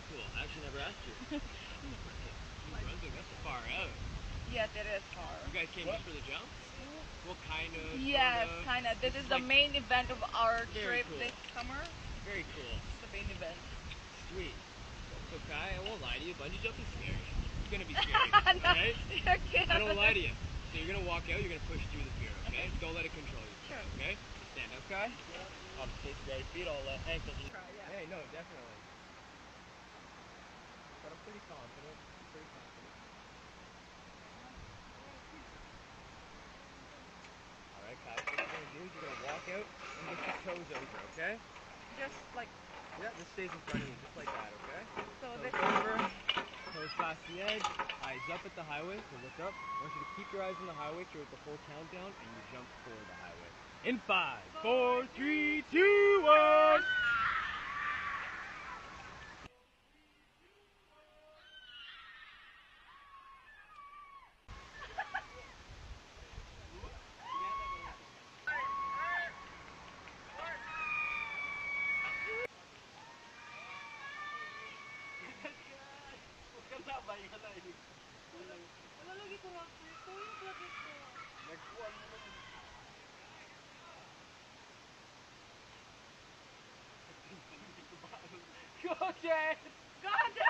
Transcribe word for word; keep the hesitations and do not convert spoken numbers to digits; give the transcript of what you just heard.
cool. I actually never asked you. New Brunswick, that's far out. Yes, it is far. You guys came just for the jump? What kind of? Yes, sort of? kind of. This, This is is the like main event of our very trip cool. this summer. Very cool. It's the main event. Sweet. So Khy, I won't lie to you, bungee jumping's scary. It's gonna be scary, alright? I don't lie to you. So you're gonna walk out, you're gonna push through the fear, okay? Don't let it control you. Sure. Okay? Stand up, Khy. Yeah. On face right feet, all uh, ankles. Try, yeah. Hey, no, definitely. But I'm pretty confident. I'm pretty confident. Alright, Khy, what you're gonna do is you're gonna walk out and get your toes over, okay? Just like, Yeah, this stays in front of you, just like that, okay? so Toes this over, toes past the edge, eyes up at the highway, so look up. I want you to keep your eyes on the highway throughout the whole countdown, and you jump for the highway. In five, four, three, two, one! Next one. Go, Jay! go,